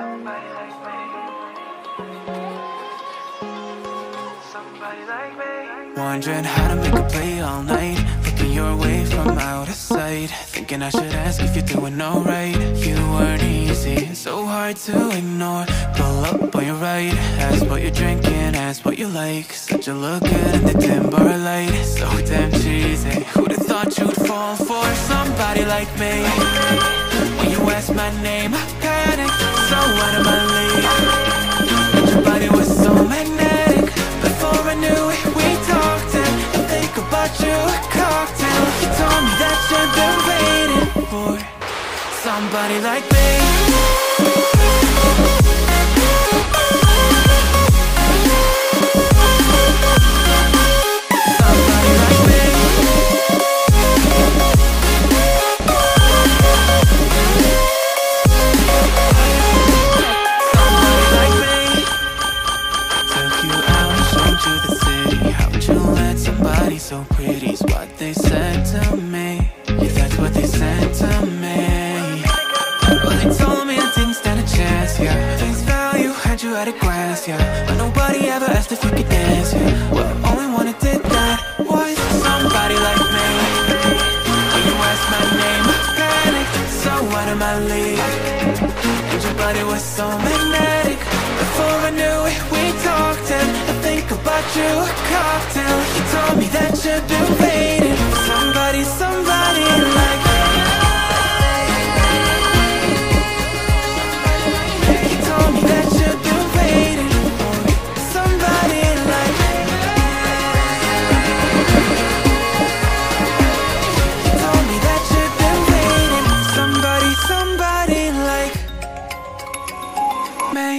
Somebody like me. Somebody like me. Wondering how to make a play all night, looking your way from out of sight, thinking I should ask if you're doing alright. You weren't easy, so hard to ignore. Pull up on your right, ask what you're drinking, ask what you like. Said you look good in the dim bar light, so damn cheesy. Who'd have thought you'd fall for somebody like me? When you asked my name, I panicked, so out of my league. And your body was so magnetic. Before I knew it, we talked and I think about you, a cocktail. You told me that you've been waiting for somebody like me. Somebody like me. Somebody like me. Took you out and showed you the city. How'd you let somebody so pretty's what they said to me? Yeah, that's what they said to me. Well, they told me I didn't stand a chance, yeah. Face value, had you at a glance, yeah. But nobody ever asked if you could dance, yeah. Well, only one who did that was somebody like me. When you asked my name, I panicked, so out of my league. And your body was so magnetic. Before I knew it, we talked and I think about you, a cocktail. You told me that you've been waiting for somebody, somebody like me. You told me that you've been waiting for somebody like me. You told me that you've been waiting for somebody, somebody like me.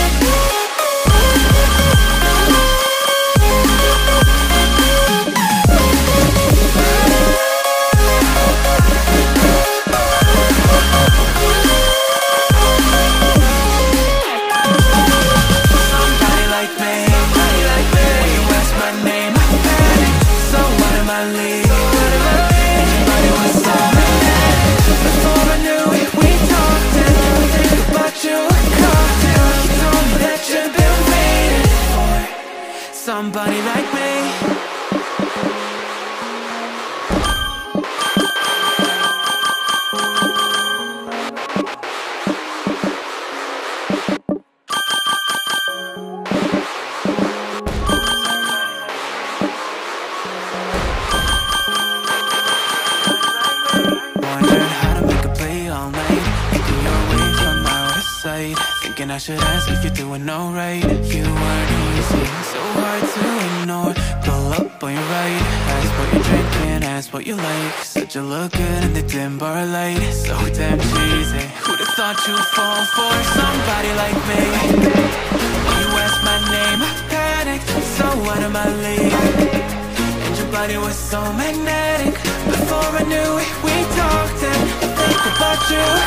Somebody like me. Wondering how to make a play all night, making your way from out of sight, thinking I should ask if you're doing alright. You weren't easy, so hard to ignore. Pull up on your right, ask what you're drinking, ask what you like. Said you look good in the dim bar light, so damn cheesy. Who'd have thought you'd fall for somebody like me? When you asked my name, I panicked, so out of my league. And your body was so magnetic. Before I knew it, we talked and I think about you, a